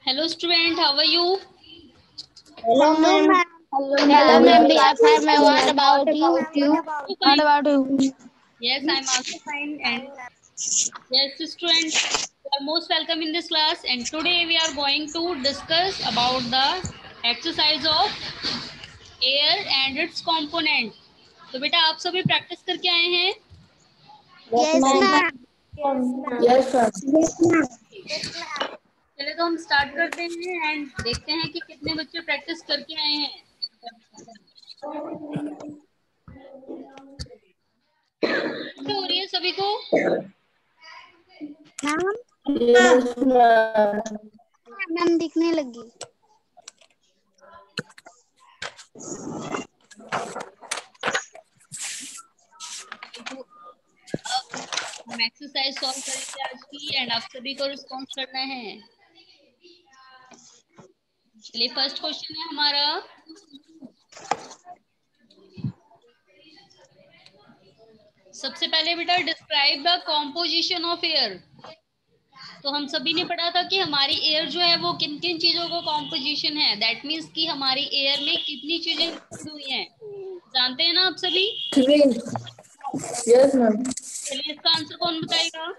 Hello student, how are you? Hello, ma'am. Hello, ma'am. We are fine, ma'am. What about you? So What fine. about you? Yes, I'm also fine. And yes, student, you are most welcome in this class. And today we are going to discuss about the exercise of air and its component. तो बेटा आप सभी practice करके आए हैं? Yes, ma'am. Yes, sir. चले तो हम स्टार्ट करते हैं एंड देखते हैं कि कितने बच्चे प्रैक्टिस करके आए हैं. हो रही है सभी को? Yes, ma'am. मैम दिखने लगी. हम एक्सरसाइज सॉल्व करेंगे आज की एंड आप सभी को रिस्पॉन्स करना है. चलिए फर्स्ट क्वेश्चन है हमारा. सबसे पहले बेटा describe the composition of air. तो हम सभी ने पढ़ा था कि हमारी एयर जो है वो किन किन चीजों का कॉम्पोजिशन है. दैट मीन्स कि हमारी एयर में कितनी चीजें इंक्लूड हुई हैं. जानते हैं ना आप सभी? Three. Yes, ma'am. चलिए इसका आंसर कौन बताएगा?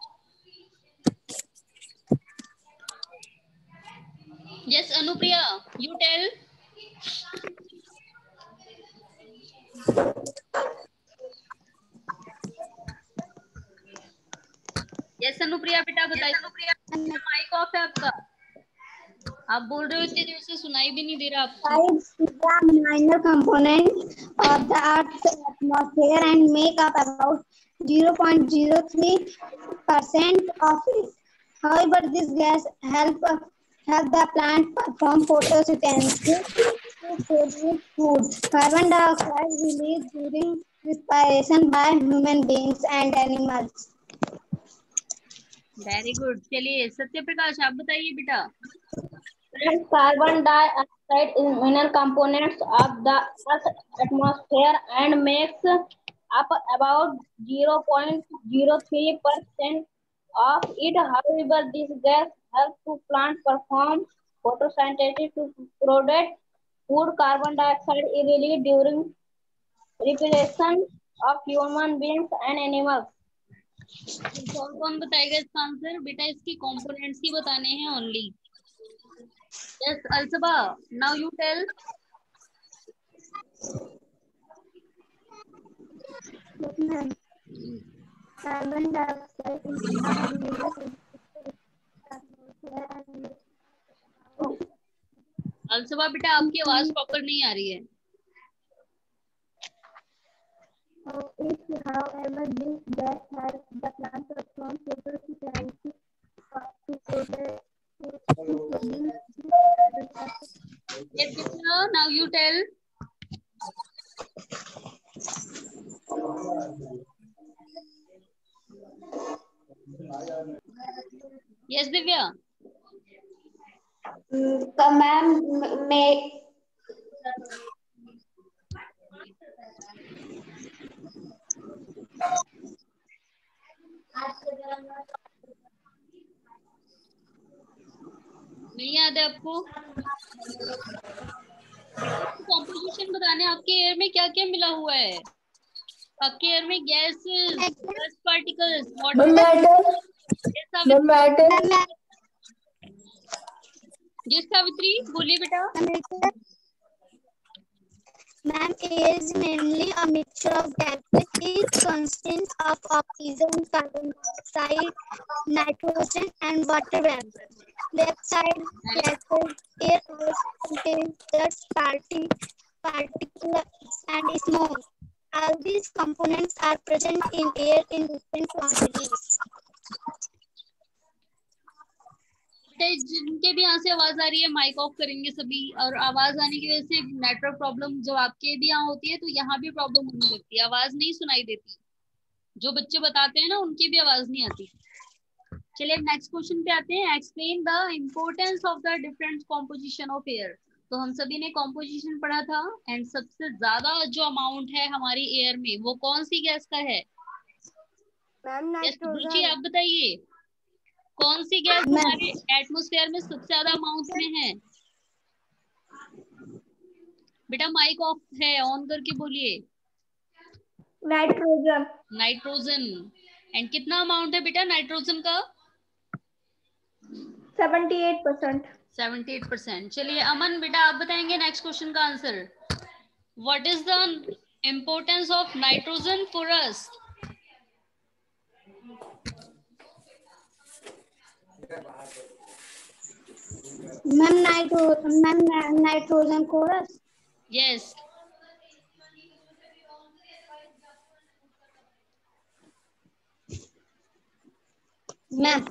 Yes Anupriya, you tell. Yes Anupriya बेटा बताइए. माइक ऑफ है आपका. आप बोल रहे हो इतनी देर से सुनाई भी नहीं दे रहा आपको. Tides is the minor component of the Earth's atmosphere and make up about 0.03% of it. However, this gas help the plant perform photosynthesis to produce food. Carbon dioxide released during respiration by human beings and animals. Very good. चलिए सत्य प्रकाश आप बताइए बेटा. Carbon dioxide is minor components of the Earth's atmosphere and makes up about 0.03% of it. However, this gas helps to plant perform photosynthesis to produce food. Carbon dioxide is released during respiration of human beings and animals. और कौन बताएगा इसका answer? बेटा इसकी components ही बताने हैं only. Yes Alsaba, now you tell. Carbon dioxide is Alsaba बेटा आपकी आवाज प्रॉपर नहीं आ रही है. however, this gas helps the plant perform photosynthesis to produce Yes Divya, now you tell. Yes Divya. ma'am may नहीं याद है आपको? कॉम्पोजिशन बताने आपके एयर में क्या क्या मिला हुआ है. आपके एयर में गैसेस, डस्ट पार्टिकल्स, वाटर. जिस सावित्री बोलिए बेटा. Ma'am, air is mainly a mixture of gases. It consists of oxygen, carbon dioxide, nitrogen, and water vapor. Dioxide gases, air also contains dust particles and smoke. All these components are present in air in different quantities. जिनके भी यहाँ से आवाज आ रही है mic off करेंगे सभी. और आवाज आने की वजह से नेटवर्क प्रॉब्लम जो आपके भी यहाँ होती है तो यहाँ भी प्रॉब्लम होने लगती है. आवाज नहीं सुनाई देती. जो बच्चे बताते हैं ना उनकी भी आवाज नहीं आती. चलिए नेक्स्ट क्वेश्चन पे आते हैं. Explain the importance of the different composition of air. तो हम सभी ने कॉम्पोजिशन पढ़ा था एंड सबसे ज्यादा जो अमाउंट है हमारी एयर में वो कौन सी गैस का है? मैम रुचि आप बताइए. कौन सी गैस हमारे एटमॉस्फेयर में सबसे ज्यादा अमाउंट में है? बेटा माइक ऑफ है, ऑन करके बोलिए। नाइट्रोजन। नाइट्रोजन। एंड कितना अमाउंट है बेटा नाइट्रोजन का? 78%। 78%। चलिए अमन बेटा आप बताएंगे नेक्स्ट क्वेश्चन का answer. What is the importance of nitrogen for us? Ma'am nitrogen chorus. Yes. Ma'am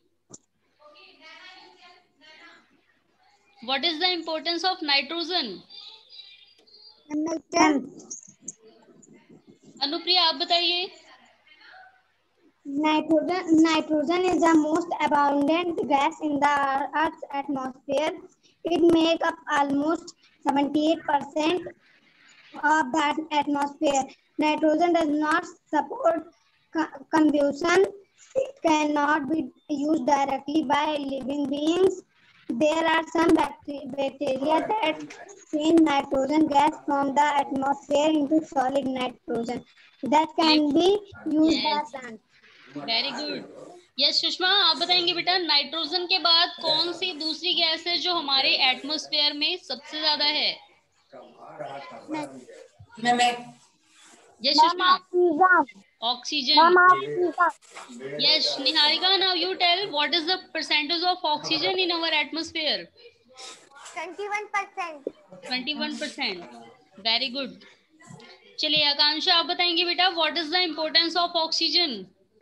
what is the importance of nitrogen? Anupriya आप बताइए। Nitrogen is the most abundant gas in the Earth's atmosphere. It makes up almost 78% of the atmosphere. Nitrogen does not support combustion. It cannot be used directly by living beings. There are some bacteria that change nitrogen gas from the atmosphere into solid nitrogen that can be used by plants. Very good. Yes Sushma आप बताएंगे बेटा nitrogen के बाद कौन सी दूसरी gas है जो हमारे एटमॉस्फेयर में सबसे ज्यादा है? Yes Sushma. Oxygen. Yes Niharika now you tell what is the percentage of oxygen in our atmosphere? 21%। 21%। Very good. चलिए आकांक्षा आप बताएंगे बेटा what is the importance of oxygen?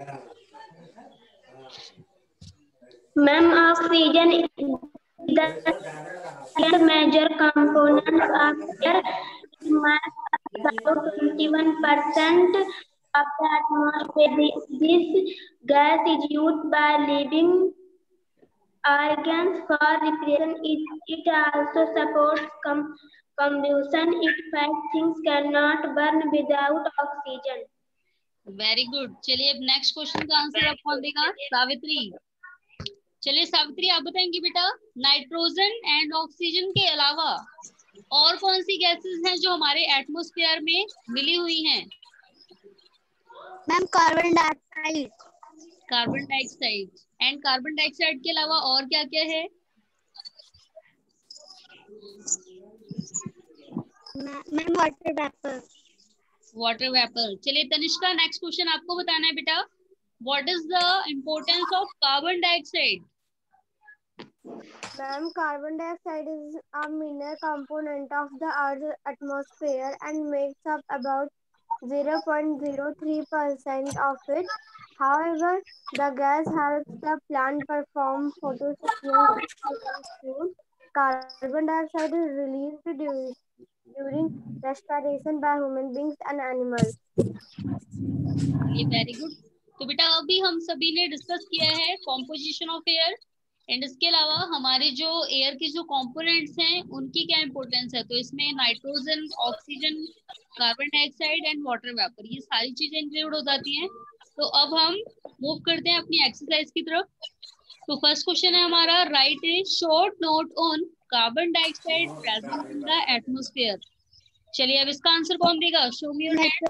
Ma'am, oxygen is the second major component of air. It makes about 21% of the atmosphere. This gas is used by living organs for respiration. It also supports combustion. It fact things cannot burn without oxygen. Very good. चलिए अब next question का answer अब कौन देगा? सावित्री। चलिए सावित्री आप बताएंगे बेटा नाइट्रोजन एंड ऑक्सीजन के अलावा और कौन सी गैसेस हैं जो हमारे एटमॉस्फेयर में मिली हुई हैं? Ma'am carbon dioxide. Carbon dioxide. And carbon dioxide के अलावा और क्या क्या है? Ma'am water vapour. Water vapour. चलिए तनिष्का नेक्स्ट क्वेश्चन आपको बताना है बेटा what is the importance of carbon dioxide? Ma'am, carbon dioxide is a minor component of the Earth's atmosphere and makes up about 0.03% of it. However, the gas helps the plant perform photosynthesis to produce food. Carbon dioxide is released during respiration by human beings and animals. ये very good. तो बेटा अभी हम सभी ने discuss किया है composition of air and इसके अलावा हमारे जो एयर के जो कंपोनेंट्स हैं उनकी क्या इंपॉर्टेंस है। तो इसमें nitrogen, oxygen, carbon dioxide and water vapour ये सारी चीजें इंक्लूड हो जाती हैं। तो अब हम मूव करते हैं अपनी एक्सरसाइज की तरफ। तो फर्स्ट क्वेश्चन है हमारा write a short note on carbon dioxide present in the atmosphere. चलिए अब इसका आंसर कौन देगा? Show me your hand.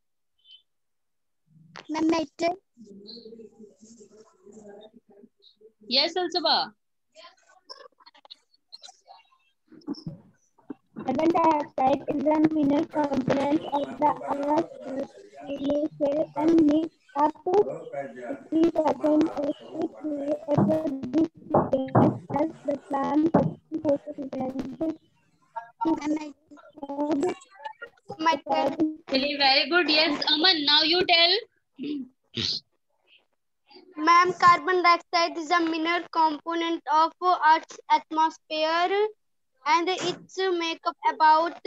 Yes, Alsaba. Carbon dioxide is a minor component of the Earth's atmosphere and makes up to 3% of it. This gas helps the plant photosynthesis. Really very good. Yes, Aman. Now you tell. Ma'am, carbon dioxide is a minor component of Earth's atmosphere and it's make up about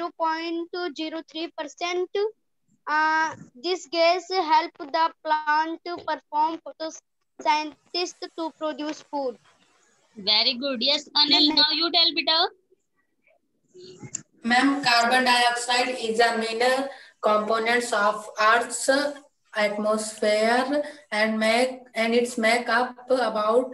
0.03%. This gas help the plant to perform photosynthesis to produce food. Very good. Yes, Anil. Now you tell, beta. Ma'am, carbon dioxide is a minor component of Earth's atmosphere and its make up about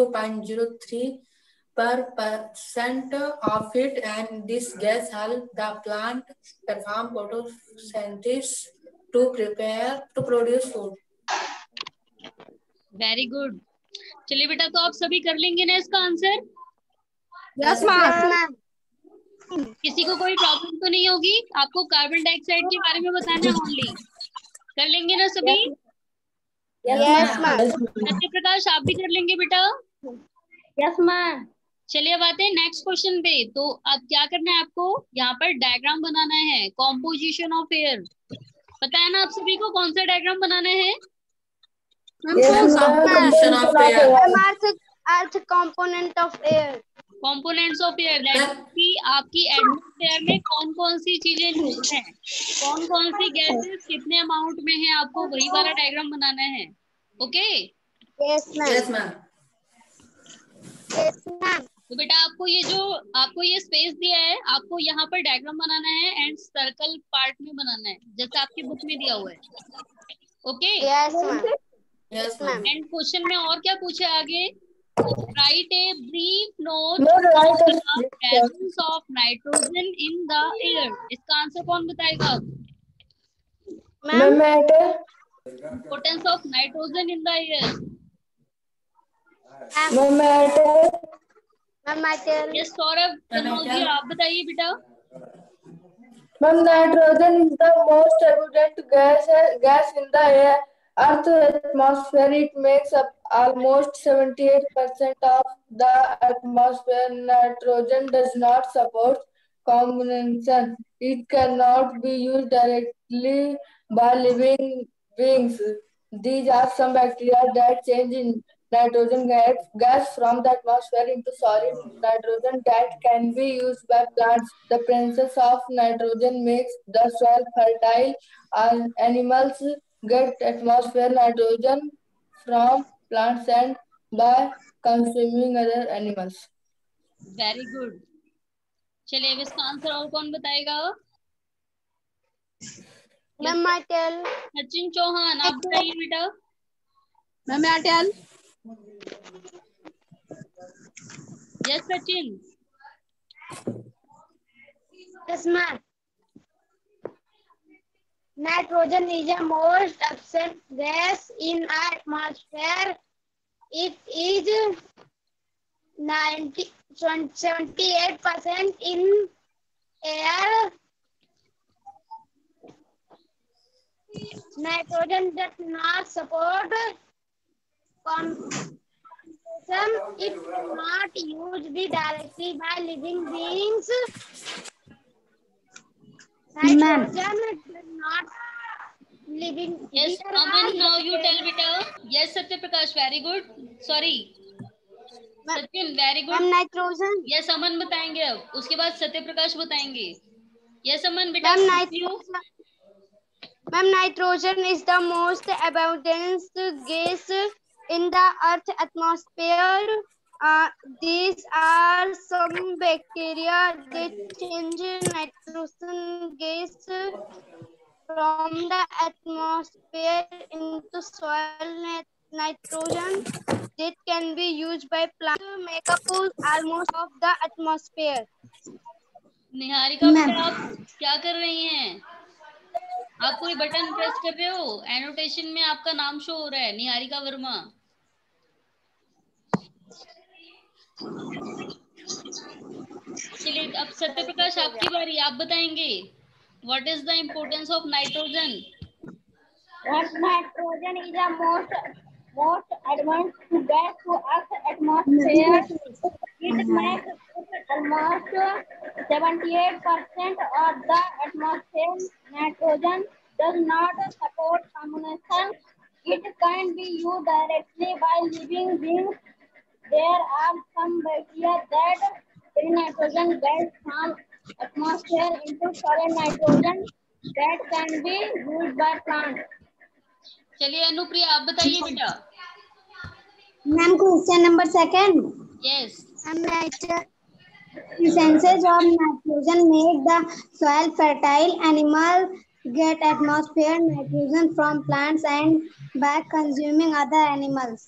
0.03% of it, and this gas help the plant perform photosynthesis to produce food. Very good. चलिए बेटा, तो आप सभी कर लेंगे ना इसका answer? Yes ma'am. किसी को कोई प्रॉब्लम तो नहीं होगी? आपको कार्बन डाइऑक्साइड के बारे में बताना है ओनली। कर लेंगे ना सभी? Yes ma'am. सत्य प्रकाश, आप भी कर लेंगे बेटा? Yes ma'am. चलिए अब आते हैं नेक्स्ट क्वेश्चन पे। तो अब क्या करना है आपको? यहाँ पर डायग्राम बनाना है, कॉम्पोजिशन ऑफ एयर। पता है ना आप सभी को कौन सा डायग्राम बनाना है? Composition of air. अर्थ component of air. Components of air, that कि आपकी एटमॉस्फेयर में कौन कौन सी चीजें हैं, कौन कौन सी गैसेस कितने अमाउंट में है, आपको वही वाला डायग्राम बनाना है। ओके? Yes ma'am. तो बेटा आपको ये स्पेस दिया है, आपको यहाँ पर डायग्राम बनाना है एंड सर्कल पार्ट में बनाना है, जैसे आपकी बुक में दिया हुआ है। Okay? Yes ma'am. And question में और क्या पूछा है आगे? Write a brief note on the presence of nitrogen in the air. इसका आंसर कौन बताएगा? Importance of nitrogen in the air. Yes, Saurabh ji आप बताइए बेटा। Ma'am, nitrogen is the most abundant gas in the air. Earth's atmosphere, it makes up almost 78% of the atmosphere. Nitrogen does not support combustion. It cannot be used directly by living beings. These are some bacteria that change in nitrogen gas from the atmosphere into solid nitrogen that can be used by plants. The presence of nitrogen makes the soil fertile. Animals get atmosphere nitrogen from plants and by consuming other animals. Very good. चलिए अब इसका answer और कौन बताएगा? Ma'am I tell. Sachin Chauhan आप बताइए बेटा। Ma'am I tell. Yes Sachin. Yes ma'am. Nitrogen is the most abundant gas in our atmosphere. It is 78% in air. Nitrogen does not support combustion. It cannot used directly by living beings. Nitrogen does not living. Yes, Aman, now you tell beta. Yes, Satya Prakash, very good. Sorry, Satyan, very good. Nitrogen. Yes, Aman बताएंगे अब, उसके बाद सत्य प्रकाश बताएंगे। Yes, Aman बेटा। Ma'am, nitrogen is the most abundant gas in the Earth's atmosphere. These are some bacteria that change nitrogen gas from the atmosphere into soil. Nitrogen that can be used by plants to make up almost of the atmosphere. Niharika बेटा आप क्या कर रही हैं? आप कोई button press कर रहे हो? एनोटेशन में आपका नाम शो हो रहा है, निहारिका वर्मा। चलिए अब सत्य प्रकाश आपकी बारी, आप बताएंगे what is the importance of nitrogen. Nitrogen is the most advanced gas to Earth's atmosphere. It makes almost 78% of the atmosphere. Nitrogen does not support combustion. It can be used directly by living beings. There are some bacteria that bring nitrogen gas from atmosphere into solid nitrogen that can be used by plants. चलिए अनुप्रिया आप बताइए बेटा। Ma'am question number 2। Yes. Essences of nitrogen make the soil fertile. Animals get atmosphere nitrogen from plants and by consuming other animals.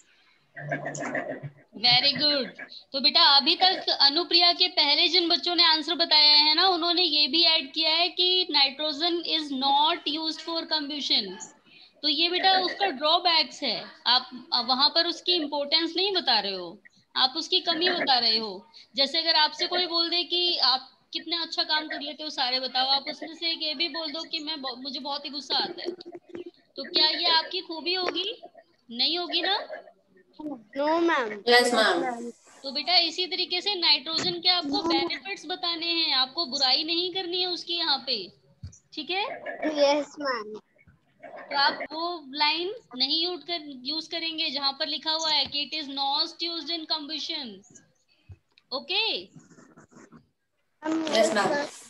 Very good. तो बेटा अभी तक अनुप्रिया के पहले जिन बच्चों ने आंसर बताया है ना, उन्होंने ये भी ऐड किया है कि nitrogen is not used for combustion. तो ये बेटा उसका ड्रॉबैक्स है, आप वहां पर उसकी इम्पोर्टेंस नहीं बता रहे हो, आप उसकी कमी बता रहे हो। जैसे अगर आपसे कोई बोल दे कि आप कितने अच्छा काम कर लेते हो सारे बताओ, आप उसमें से एक ये भी बोल दो कि मुझे बहुत ही गुस्सा आता है, तो क्या ये आपकी खूबी होगी? नहीं होगी ना। No ma'am. Yes ma'am. तो बेटा इसी तरीके से नाइट्रोजन के आपको बेनिफिट्स बताने हैं, आपको बुराई नहीं करनी है उसकी यहाँ पे, ठीक है। Yes ma'am. तो आप वो लाइन नहीं यूज करेंगे जहां पर लिखा हुआ है कि it is not used in combustion. Okay yes ma'am.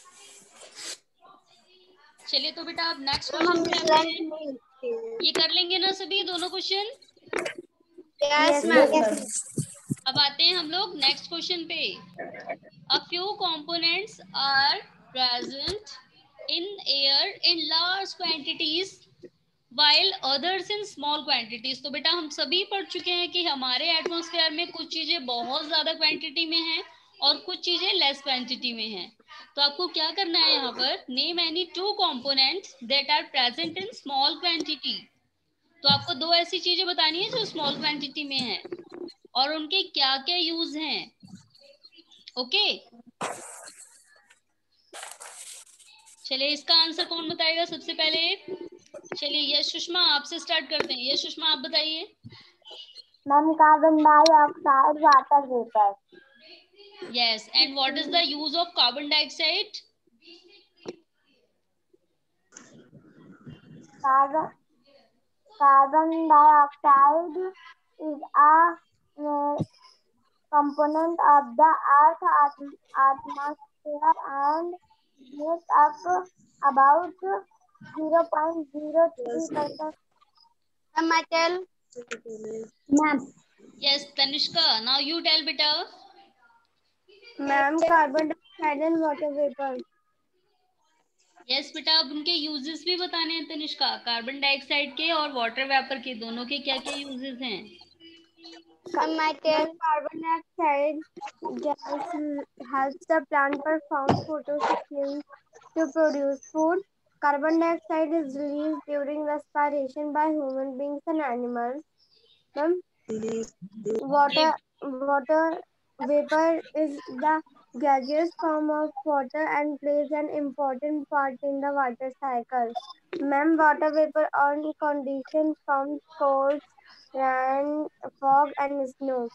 चलिए तो बेटा आप नेक्स्ट क्वेश्चन पे आते हैं। ये कर लेंगे ना सभी दोनों क्वेश्चन? Yes ma'am. अब आते हैं हम लोग नेक्स्ट क्वेश्चन पे। A few components are present in air in large quantities while others in small quantities। तो बेटा हम सभी पढ़ चुके हैं कि हमारे एटमॉस्फेयर में कुछ चीजें बहुत ज्यादा क्वांटिटी में हैं और कुछ चीजें लेस क्वांटिटी में हैं। तो आपको क्या करना है यहाँ पर, name any two components that are present in small quantity. तो आपको दो ऐसी चीजें बतानी है जो स्मॉल क्वांटिटी में है और उनके क्या क्या यूज हैं। ओके चलिए इसका आंसर कौन बताएगा सबसे पहले? चलिए यश सुषमा आपसे स्टार्ट करते हैं। यश सुषमा आप बताइए। Ma'am carbon dioxide water vapour. Yes, and what is the use of carbon dioxide? Carbon dioxide is a component of the Earth's atmosphere and makes up about 0.03%. Ma'am, I tell. Ma'am. Yes, Tanishka, now you tell beta. Ma'am, carbon dioxide and water vapor. Yes बेटा अब उनके uses भी बताने हैं Tanishka, carbon dioxide के और water vapour के दोनों के क्या क्या यूजेस हैं। Carbon dioxide gas helps the plant perform photosynthesis to produce food. Carbon dioxide is released during respiration by human beings and animals. Water vapor is the gaseous form of water and plays an important part in the water cycle. Ma'am, water vapor on conditions from clouds, rain, fog and snow.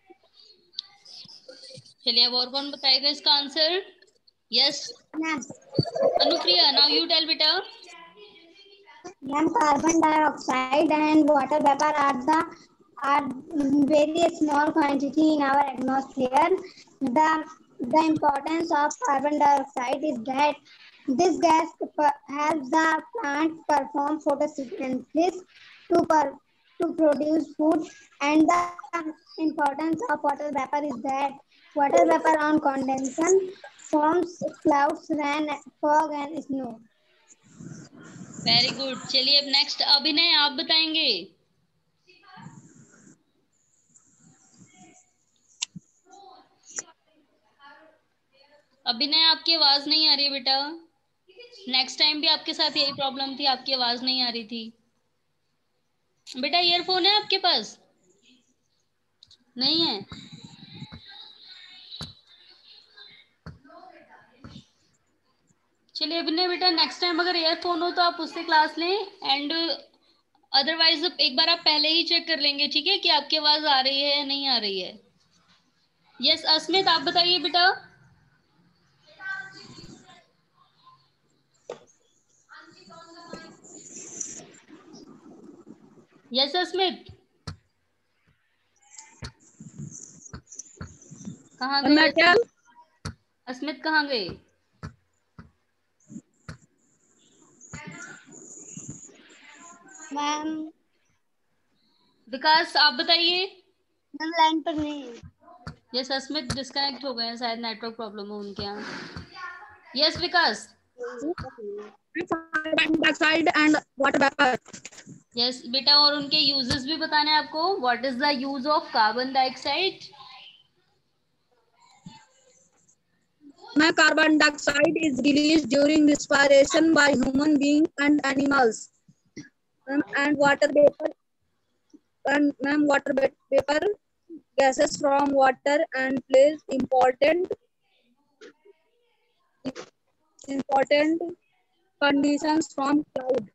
चलिए अब और कौन बताएगा इसका answer? Yes Ma'am. Anupriya, now you tell बेटा। Ma'am, carbon dioxide and water vapor are very small quantity in our atmosphere. The importance of carbon dioxide is that this gas helps the plant perform photosynthesis to produce food, and the importance of water vapor is that water vapor on condensation forms clouds, rain, fog and snow. Very good. चलिए अब next अभिनय आप बताएंगे। अभिनय आपकी आवाज नहीं आ रही बेटा। नेक्स्ट टाइम भी आपके साथ यही प्रॉब्लम थी, आपकी आवाज नहीं आ रही थी। बेटा ईयरफोन है आपके पास? नहीं है? चलिए अभिनय बेटा नेक्स्ट टाइम अगर ईयरफोन हो तो आप उससे क्लास लें, एंड अदरवाइज एक बार आप पहले ही चेक कर लेंगे, ठीक है, कि आपकी आवाज आ रही है या नहीं आ रही है। यस अस्मित आप बताइए बेटा। यस अस्मित कहाँ गए? अस्मित कहाँ गए? मैम विकास आप बताइए। मैम लाइन पर नहीं है। यस अस्मित डिस्कनेक्ट हो गए हैं, शायद नेटवर्क प्रॉब्लम हो उनके यहाँ। Yes Vikas carbon dioxide and water vapour. Yes बेटा, और उनके यूजेस भी बताने हैं आपको। What is the use of carbon dioxide? मैं carbon dioxide is release during respiration by human being and animals. And water vapour and ma'am water vapor gases from water and plays important conditions from cloud.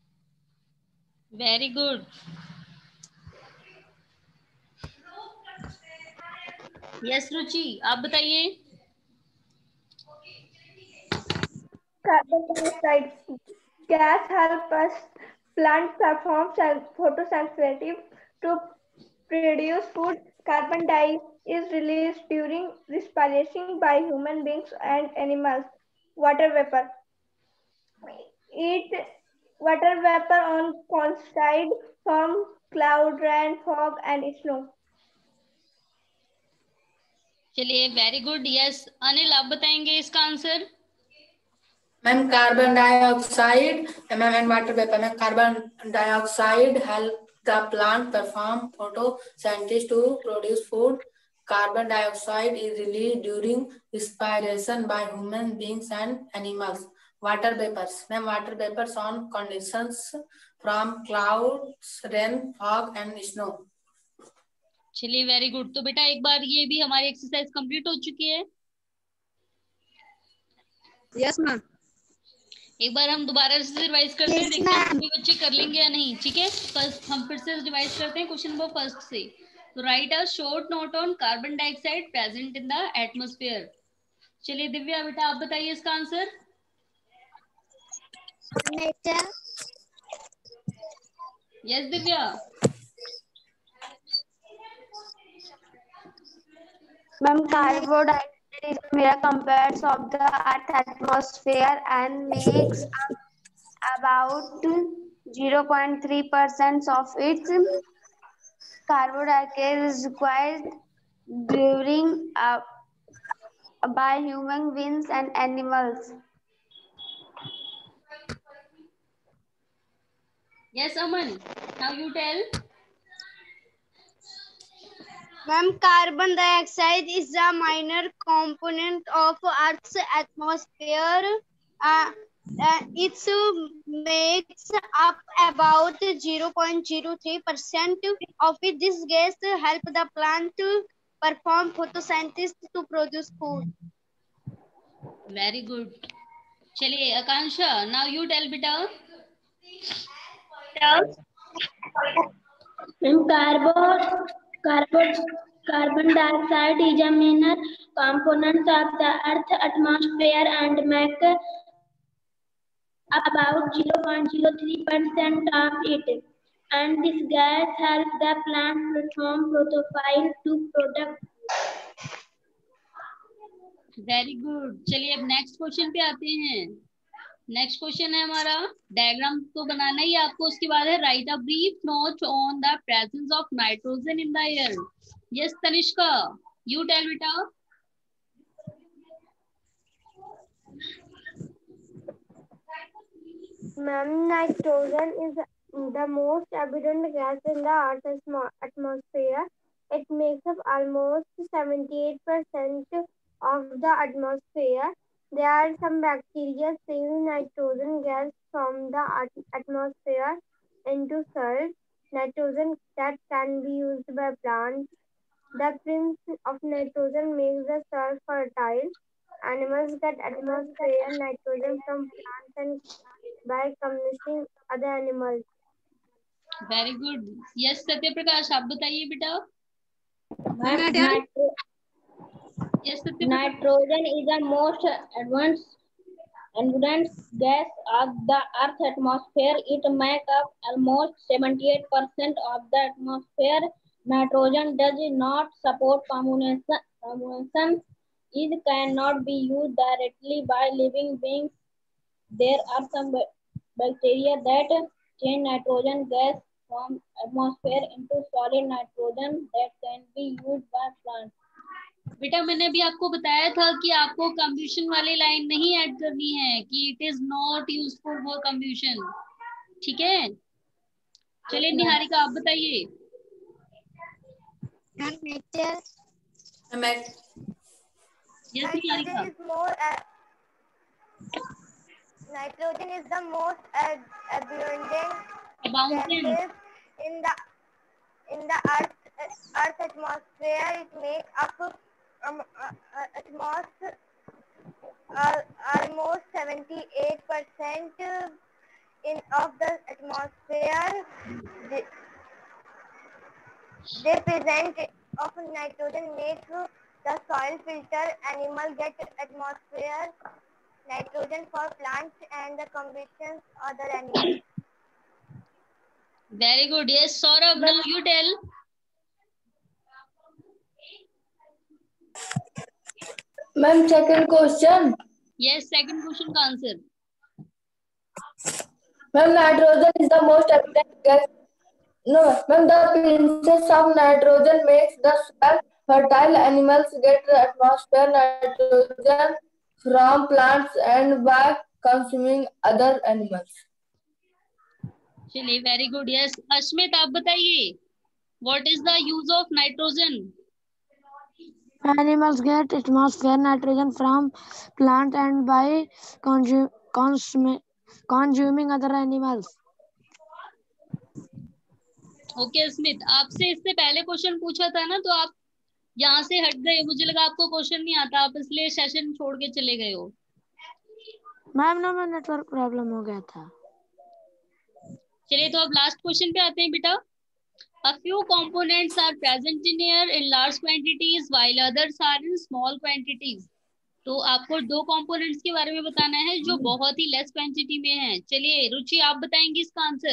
Very good. Yes Ruchi, आप बताइए। Carbon dioxide gas help us plant perform photosynthesis to produce food. Carbon dioxide is released during respiration by human beings and animals. Water vapor. It water vapor on conside from cloud, rain, fog and snow. चलिए very good. Yes Anil, आप बताएंगे इसका answer. Ma'am carbon dioxide ma'am and water vapour. Ma'am carbon dioxide help the plant perform photosynthesis to produce food. Carbon dioxide is released during respiration by human beings and animals. Water vapors. Ma'am, water vapors on conditions from clouds, rain, fog, and snow. चलिए very good. तो बेटा एक बार ये भी हमारी exercise complete हो चुकी है। Yes ma'am. एक बार हम दोबारा से रिवाइज करते हैं, देखते हैं सभी बच्चे कर लेंगे या नहीं। ठीक है, फर्स्ट हम फिर से रिवाइज करते हैं क्वेश्चन नंबर फर्स्ट से। तो write a short note on carbon dioxide present in the atmosphere. चलिए दिव्या बेटा, आप बताइए इसका answer. Nature. Yes Divya. Ma'am, carbon dioxide is a mere component of the Earth's atmosphere and makes up about 0.3% of its. Carbon dioxide is required during by human beings and animals. Yes Aman, now you tell. Ma'am, carbon dioxide is a minor component of Earth's atmosphere. It makes up about 0.03% of it. This gas help the plant to perform photosynthesis to produce food. Very good. चलिए Akanksha, now you tell बेटा. Carbon dioxide is a minor component of the Earth's atmosphere and make about 0.03% of it. And this gas helps the plant perform photosynthesis to produce. Very good. चलिए अब next question पे आते हैं। Next question है हमारा, diagram तो बनाना ही आपको, उसके बाद है write a brief note on the presence of nitrogen in the air. Yes Tanishka, you tell बेटा। Ma'am, nitrogen is the most abundant gas in the Earth's atmosphere. It makes up almost 78% of the atmosphere. There are some bacteria steal nitrogen gas from the atmosphere into salts. Nitrogen that can be used by plants. The presence of nitrogen makes the soil fertile. Animals get atmospheric nitrogen from plants and by combusting other animals. Very good. Yes Satya Prakash, आप बताइए बेटा। Yes सत्य। Nitrogen is the most advanced gas of the Earth's atmosphere. It makes up almost 78% of the atmosphere. Nitrogen does not support combustion. It cannot be used directly by living beings. There are some bacteria that change nitrogen gas from atmosphere into solid nitrogen that can be used by plants. बेटा मैंने अभी आपको बताया था कि आपको कंब्यूशन वाली line नहीं ऐड करनी है कि it is not useful for combustion. ठीक है, चलिए निहारिका आप बताइए। मैं yes Niharika. Nitrogen is the most abundant Abundant. gas in the Earth atmosphere. It makes up almost 78% of the atmosphere. The presence of nitrogen makes the soil filter. Animals get atmosphere nitrogen for plants and the combustion other animals. Very good. Yes, Saurabh, now you tell. Ma'am, second question. Yes, second question का answer. Ma'am, nitrogen is the most abundant gas. No, ma'am, the presence of nitrogen makes the soil fertile. Animals get atmosphere nitrogen from plants and by consuming other animals. चलिए, very good. Yes, Ashmit आप बताइए, what is the use of nitrogen? Animals get atmosphere nitrogen from plant and by consuming other animals. Okay Smith, आपसे इससे पहले question पूछा था ना, तो आप यहाँ से हट गए, मुझे लगा आपको क्वेश्चन नहीं आता, आप इसलिए सेशन छोड़ के चले गए हो। मैम ना मैं नेटवर्क प्रॉब्लम हो गया था। चलिए, तो अब लास्ट क्वेश्चन पे आते हैं बेटा। A few components are present in air in large quantities while others are in small quantities. तो आपको दो कंपोनेंट्स के बारे में बताना है जो बहुत ही लेस क्वांटिटी में है। चलिए रुचि आप बताएंगी इसका answer.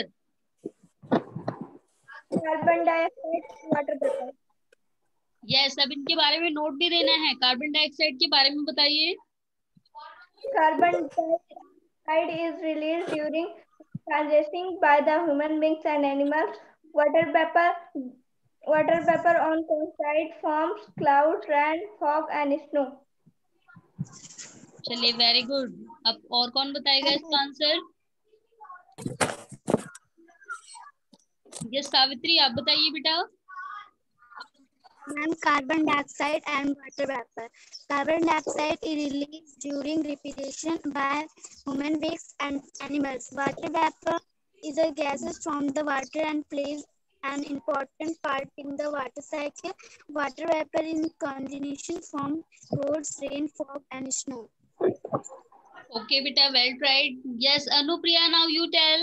Carbon dioxide, water vapour. Yes, अब इनके बारे में नोट भी देना है। कार्बन डाइऑक्साइड के बारे में बताइए। Carbon dioxide is released during digesting by the human beings and animals. Water vapor on coincide forms cloud, rain, fog and snow. चलिए, वेरी गुड। अब और कौन बताएगा इसका आंसर? यस सावित्री आप बताइए बेटा। Ma'am, carbon dioxide and water vapor. Carbon dioxide is released during respiration by human beings and animals. Water vapor is a gases from the water and plays an important part in the water cycle. Water vapor is condensation from clouds, rain, fog, and snow. Okay, beta, well tried. Yes, Anupriya, now you tell.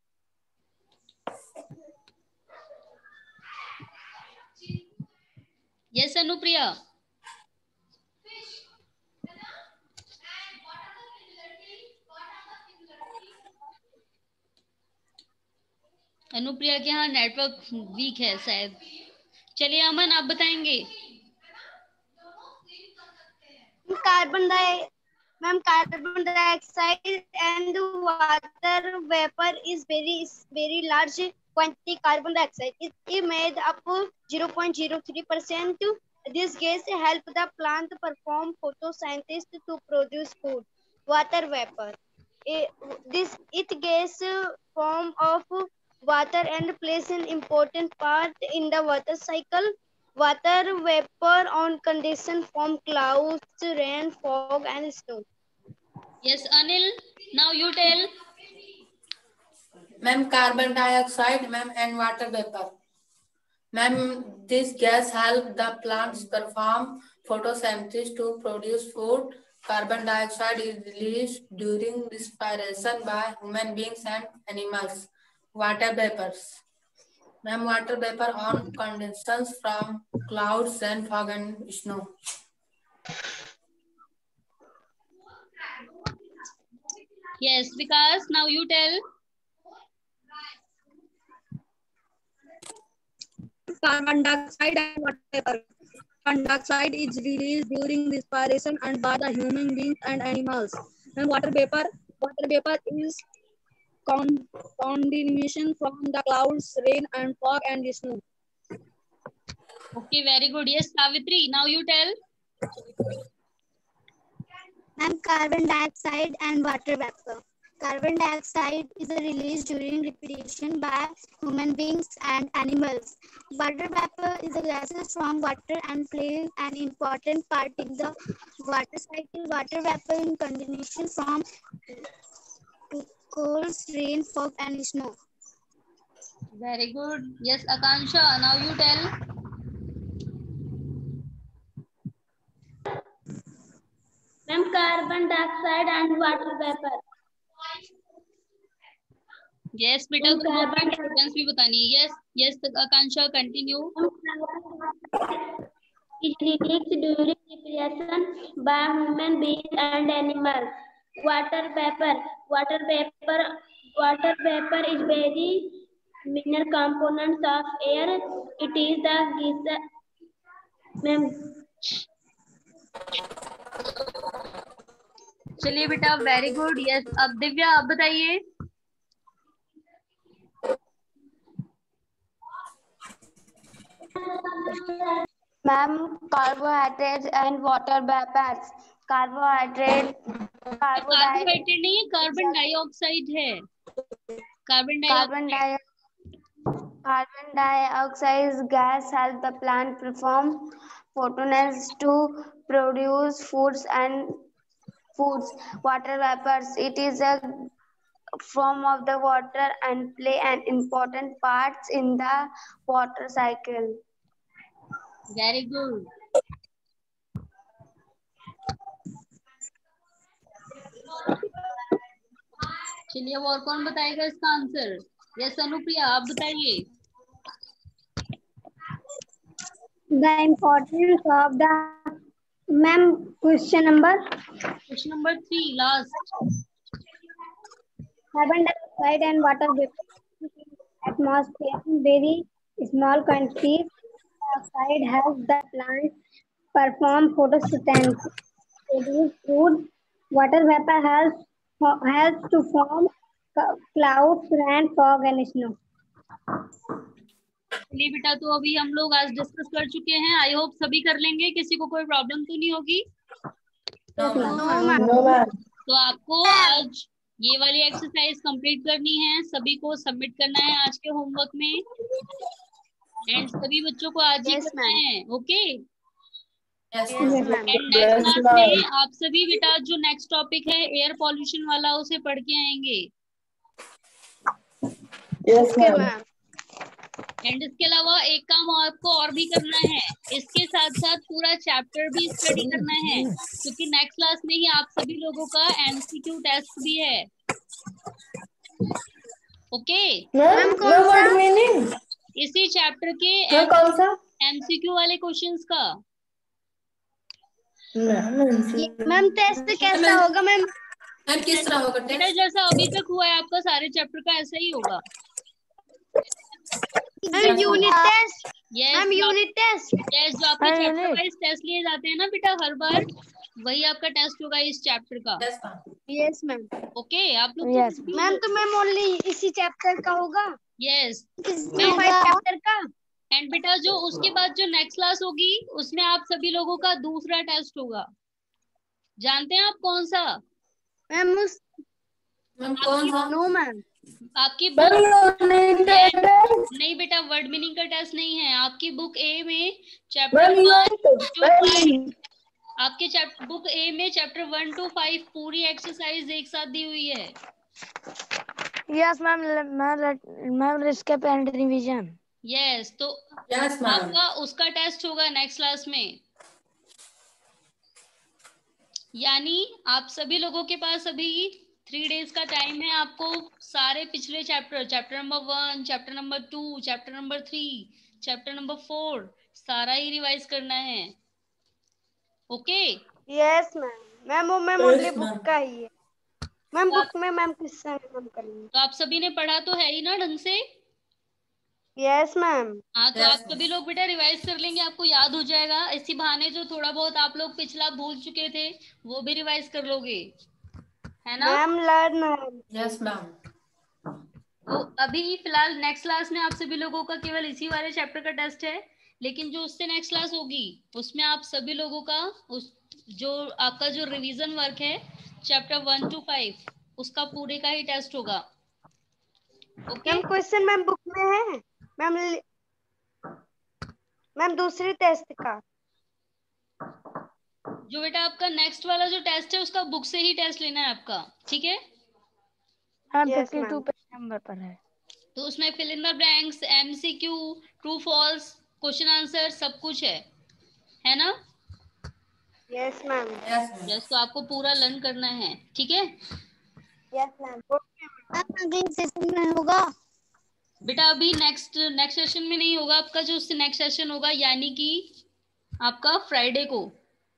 Yes, Anupriya. Anupriya के यहाँ network weak है शायद। चलिए अमन आप बताएंगे। Carbon dioxide and water vapor is very large quantity. Carbon dioxide is made up 0.03%. This gas help the plant perform photosynthesis to produce food. Water vapor, it gas form of water and plays an important part in the water cycle. Water vapor on condition from clouds, rain, fog and snow. Yes, Anil, now you tell. Ma'am, carbon dioxide, ma'am, and water vapor. Ma'am, this gas help the plants perform photosynthesis to produce food. Carbon dioxide is released during respiration by human beings and animals. Water vapors. Ma'am, water vapor on condensations from clouds, rain, fog and snow. Yes, Vikas, now you tell. Carbon dioxide and water vapor. Carbon dioxide is released during respiration and by the human beings and animals. And water vapor is condensation from the clouds, rain and fog and snow. Okay, very good. Yes, Savitri, now you tell. And carbon dioxide and water vapor. Carbon dioxide is released during respiration by human beings and animals. Water vapor is a gases from water and plays an important part in the water cycle. Water vapor in condensation from clouds, rain, fog, and snow. Very good. Yes, Akansha, now you tell. Ma'am, carbon dioxide and water vapor. Yes, बेटा दोनों का difference भी बतानी है. Yes, yes, Akansha, continue. Is released during respiration by human beings and animals. Water vapor is very minor components of air. It is the gas. Ma'am, चलिए बेटा, very good. Yes, अब दिव्या, आप बताइए. Ma'am, carbohydrates and water vapors. Carbohydrate carbohydrate नहीं है, carbon dioxide है. Carbon dioxide gas help the plant perform photosynthesis to produce foods. Water vapors, it is a form of the water and play an important part in the water cycle. Very good. चलिए, अब और कौन बताएगा इसका answer? Yes, Anupriya, आप बताइए. The importance of the ma'am question number 3, last. carbon dioxide and water vapor in atmosphere in very small quantities. Dioxide helps the plant perform photosynthesis, produce food. Water vapor helps to form clouds, rain, fog, and snow. चलिए बेटा, तो अभी हम लोग आज discuss कर चुके हैं. आई होप सभी कर लेंगे. किसी को कोई प्रॉब्लम तो नहीं होगी? तो आपको आज ये वाली एक्सरसाइज कंप्लीट करनी है. सभी को सबमिट करना है आज के होमवर्क में. एंड सभी बच्चों को आज ही करना है. ओके. एंड नेक्स्ट क्लास में आप सभी बेटा जो नेक्स्ट टॉपिक है एयर पॉल्यूशन वाला, उसे पढ़ के आएंगे. एंड इसके अलावा एक काम आपको और भी करना है. इसके साथ साथ पूरा चैप्टर भी स्टडी करना है, क्योंकि नेक्स्ट क्लास में ही आप सभी लोगों का एमसीक्यू टेस्ट भी है. ओके. इसी चैप्टर के एमसीक्यू वाले क्वेश्चंस का. मैम टेस्ट कैसा होगा मैम? किस तरह होगा बेटा, जैसा अभी तक हुआ है आपका सारे चैप्टर का, ऐसा ही होगा. Unit test. Yes ma'am unit test. Yes, जो आपके चैप्टर वाइज टेस्ट लिए जाते हैं ना बेटा हर बार, वही आपका टेस्ट होगा इस चैप्टर का. Yes ma'am. ओके, आप लोग. मैम तो मैम ओनली इसी चैप्टर का होगा? यस, चैप्टर का. एंड बेटा जो उसके बाद जो नेक्स्ट क्लास होगी उसमें आप सभी लोगों का दूसरा टेस्ट होगा. जानते हैं आप कौन सा? मैम कौन सा? No ma'am. आपकी बुक नहीं बेटा, वर्ड मीनिंग का टेस्ट नहीं है. आपकी बुक ए में चैप्टर 1 to 5, आपके बुक ए में चैप्टर 1 to 5 पूरी एक्सरसाइज एक साथ दी हुई है. Yes ma'am, recap and revision. Yes, तो आपका उसका टेस्ट होगा नेक्स्ट क्लास में. यानी आप सभी लोगों के पास अभी 3 डेज का टाइम है. आपको सारे पिछले chapter number 1, chapter number 2, chapter number 3, chapter number 4 सारा ही रिवाइज करना है. Okay. Yes ma'am. Ma'am only book का ही है मैम. बुक में मैम किस तरह करेंगे? तो आप सभी ने पढ़ा तो है ही ना ढंग से? Yes ma'am. हाँ, तो आप सभी लोग बेटा रिवाइज कर लेंगे, आपको याद हो जाएगा. इसी बहाने जो थोड़ा बहुत आप लोग पिछला भूल चुके थे वो भी रिवाइज कर लोगे, है ना? Ma'am learn. Yes ma'am. तो अभी फिलहाल नेक्स्ट क्लास में आप सभी लोगों का केवल इसी वाले चैप्टर का टेस्ट है. लेकिन जो उससे नेक्स्ट क्लास होगी उसमें आप सभी लोगों का उस जो आपका जो रिवीजन वर्क है चैप्टर 1 to 5 उसका पूरे का ही टेस्ट होगा। Okay ma'am question ma'am book में है मैम मैम दूसरे टेस्ट का जो बेटा आपका नेक्स्ट वाला जो टेस्ट है उसका बुक से ही टेस्ट लेना है आपका, ठीक है? हाँ, Yes, 52 ma'am. पेज नंबर पर है। तो उसमें fill in the blanks, MCQ, true false, question answer सब कुछ है ना? Yes ma'am. यस, तो आपको पूरा लर्न करना है, ठीक है? Yes ma'am. अगले सेशन में होगा बेटा अभी नेक्स्ट सेशन में नहीं होगा आपका, जो उससे नेक्स्ट सेशन होगा यानी कि आपका फ्राइडे को।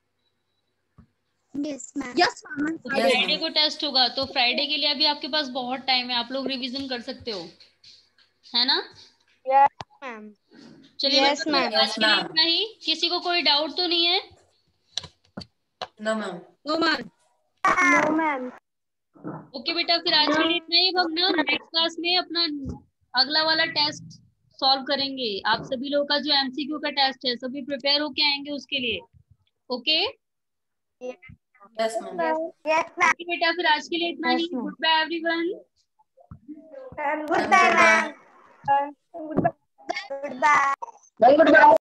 यस मैम फ्राइडे को टेस्ट होगा, तो फ्राइडे के लिए अभी आपके पास बहुत टाइम है, आप लोग रिवीजन कर सकते हो, है ना? Yes ma'am. चलिए Yes, बच्चों, ma'am. आज के लिए इतना ही। किसी को कोई डाउट तो नहीं है? No ma'am. No ma'am. Okay बेटा, फिर आज के लिए इतना ही। अब हम ना नेक्स्ट क्लास में अपना अगला वाला टेस्ट सॉल्व करेंगे। आप सभी लोगों का जो एमसीक्यू का टेस्ट है सभी प्रिपेयर होके आएंगे उसके लिए। Okay yes ma'am. Yes ma'am. Okay बेटा, फिर आज के लिए इतना ही। Goodbye everyone. Goodbye ma'am. Goodbye. Good bye.